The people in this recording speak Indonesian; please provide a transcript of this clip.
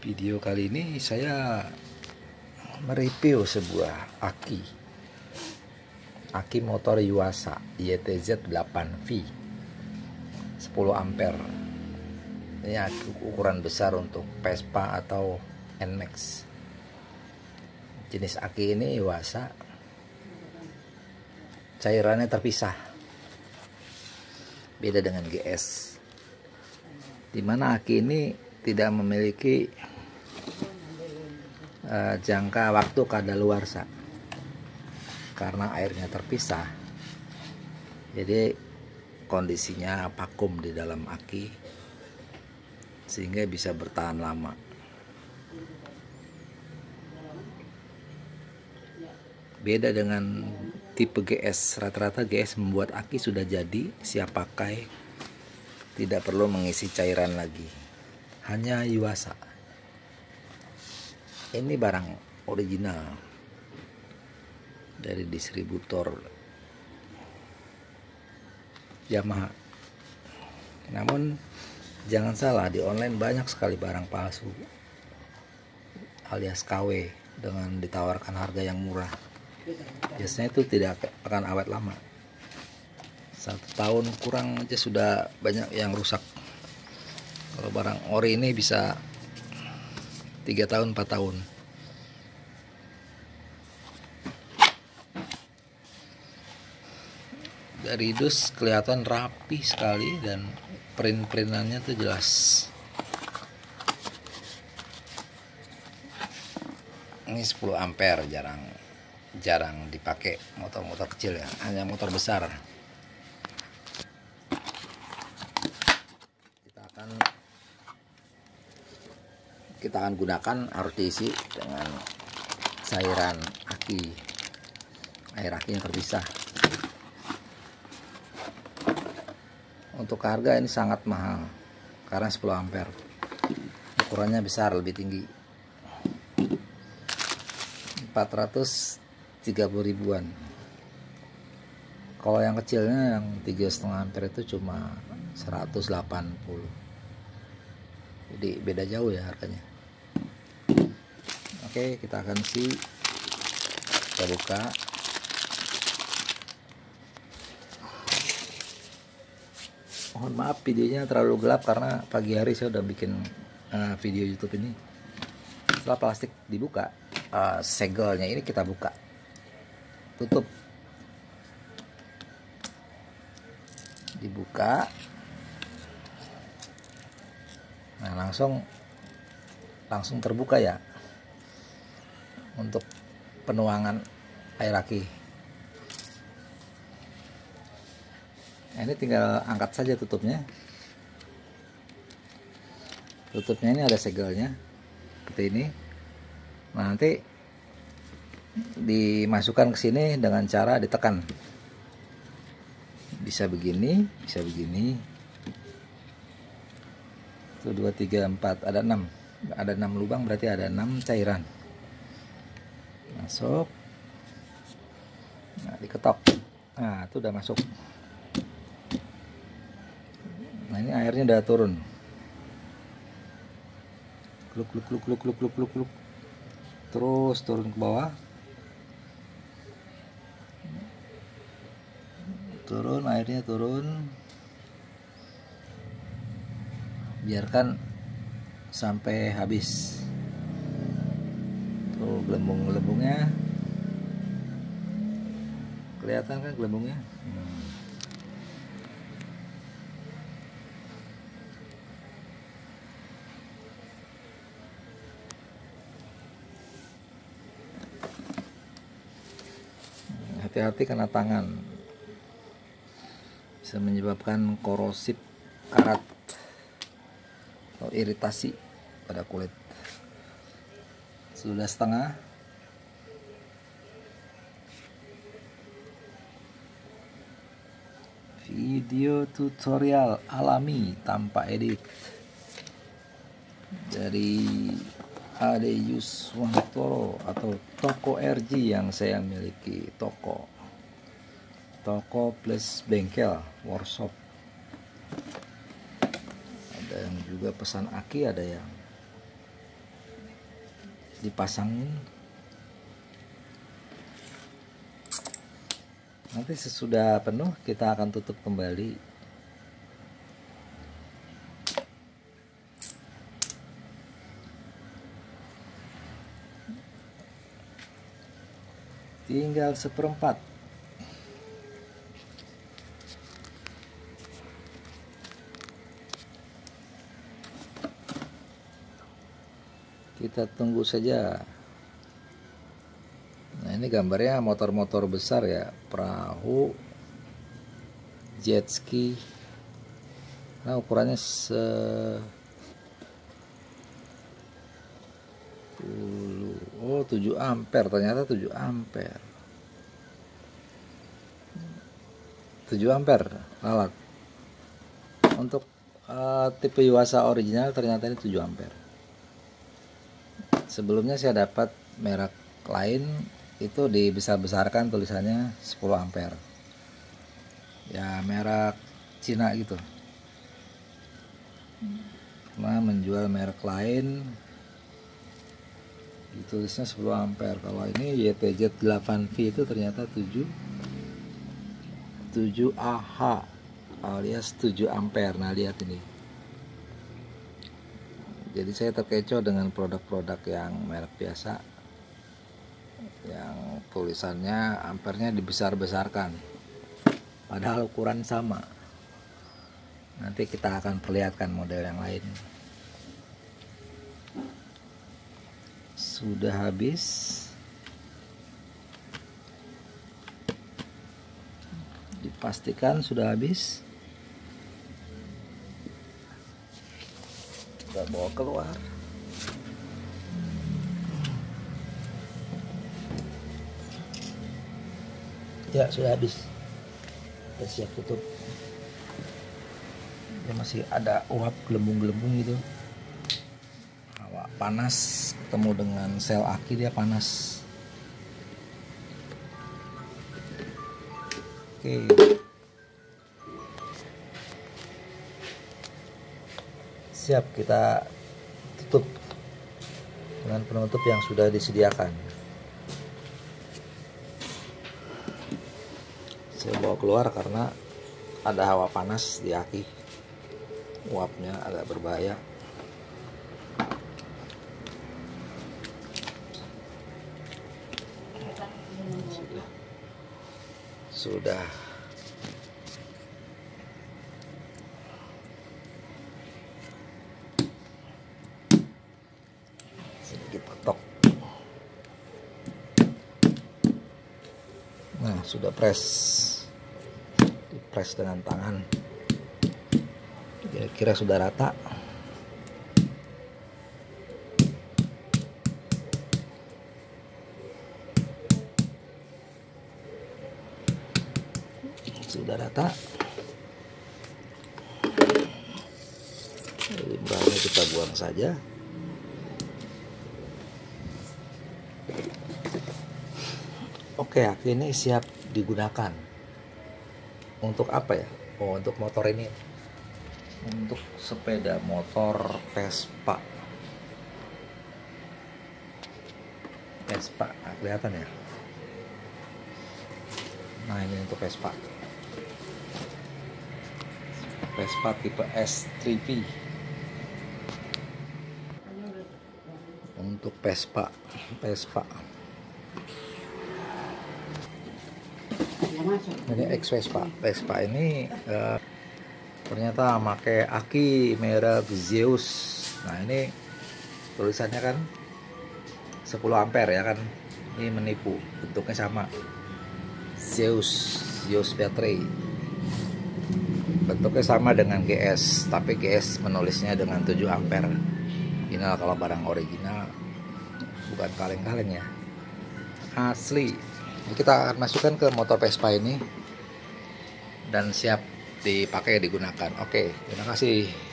Video kali ini saya mereview sebuah aki motor Yuasa YTZ 8V 10 ampere. Ini aki ukuran besar untuk Vespa atau NMAX. Jenis aki ini Yuasa, cairannya terpisah, beda dengan GS, dimana aki ini tidak memiliki jangka waktu kadaluarsa karena airnya terpisah. Jadi kondisinya vakum di dalam aki sehingga bisa bertahan lama. Beda dengan tipe GS, rata-rata GS membuat aki sudah jadi siap pakai, tidak perlu mengisi cairan lagi. Hanya Yuasa ini barang original dari distributor Yamaha. Namun jangan salah, di online banyak sekali barang palsu alias KW dengan ditawarkan harga yang murah. Biasanya itu tidak akan awet lama. 1 tahun kurang aja sudah banyak yang rusak. Kalau barang ori ini bisa 3 tahun 4 tahun. Dari dus kelihatan rapi sekali dan print-printannya tuh jelas. Ini 10 ampere, jarang dipakai motor-motor kecil ya, hanya motor besar. Kita akan gunakan, harus diisi dengan cairan aki. Air akinya terpisah. Untuk harga ini sangat mahal karena 10 ampere. Ukurannya besar, lebih tinggi. 430 ribuan. Kalau yang kecilnya yang 3,5 ampere itu cuma 180. Jadi beda jauh ya harganya. Oke, kita akan kita buka. Mohon maaf videonya terlalu gelap karena pagi hari saya udah bikin video YouTube ini. Setelah plastik dibuka, segelnya ini kita buka, tutup, dibuka. Nah, langsung terbuka ya untuk penuangan air aki. Nah, ini tinggal angkat saja tutupnya. Tutupnya ini ada segelnya seperti ini. Nah, nanti dimasukkan ke sini dengan cara ditekan. Bisa begini, bisa begini. 1, 2, 3, 4, ada 6 lubang, berarti ada 6 cairan. Masuk. Nah, diketok. Nah, itu udah masuk. Nah, ini airnya udah turun. Kluk. Terus turun ke bawah. Turun, airnya turun. Biarkan sampai habis. Tuh gelembung-gelembungnya. Kelihatan kan gelembungnya? Hati-hati kena tangan, bisa menyebabkan korosif karat atau iritasi pada kulit. Sudah setengah. Video tutorial alami tanpa edit dari Ade Yuswantoro atau toko RG yang saya miliki, toko plus bengkel, workshop. Ada yang juga pesan aki, ada yang dipasangin. Nanti sesudah penuh kita akan tutup kembali. Tinggal 1/4. Kita tunggu saja. Nah, ini gambarnya motor-motor besar ya, perahu, jet ski. Nah, ukurannya 7 ampere, ternyata 7 ampere. 7 ampere lalat. Untuk tipe Yuasa original ternyata ini 7 ampere. Sebelumnya saya dapat merek lain itu dibesar-besarkan tulisannya 10 ampere. Ya merek Cina gitu. Nah, menjual merek lain ditulisnya 10 ampere. Kalau ini YTZ 8V itu ternyata 7 AH alias 7 ampere. Nah, lihat ini. Jadi saya terkecoh dengan produk-produk yang merek biasa yang tulisannya ampernya dibesar-besarkan padahal ukuran sama. Nanti kita akan perlihatkan model yang lain. Sudah habis. Dipastikan sudah habis. Kita bawa keluar. Ya, sudah habis. Kita siap tutup. Dia masih ada uap gelembung-gelembung gitu. Hawa panas ketemu dengan sel aki, dia panas. Oke. Siap, kita tutup dengan penutup yang sudah disediakan. Saya bawa keluar karena ada hawa panas di aki. Uapnya agak berbahaya. Sudah. Sedikit ketok. Nah, sudah press. Dipres dengan tangan. Kira-kira sudah rata. Sudah rata. Limbahnya kita buang saja. Oke, aki ini siap digunakan. Untuk apa ya? Oh, untuk motor ini. Untuk sepeda motor Vespa. Vespa, nah, kelihatan ya? Nah, ini untuk Vespa. Vespa tipe S3V. Untuk Vespa. Ini X Vespa. Vespa ini ternyata pakai aki merek Zeus. Nah, ini tulisannya kan 10 ampere ya kan. Ini menipu, bentuknya sama. Zeus baterai. Bentuknya sama dengan GS, tapi GS menulisnya dengan 7 ampere. Inilah kalau barang original, bukan kaleng-kaleng ya. Asli. Ini kita akan masukkan ke motor Vespa ini dan siap dipakai digunakan. Oke, terima kasih.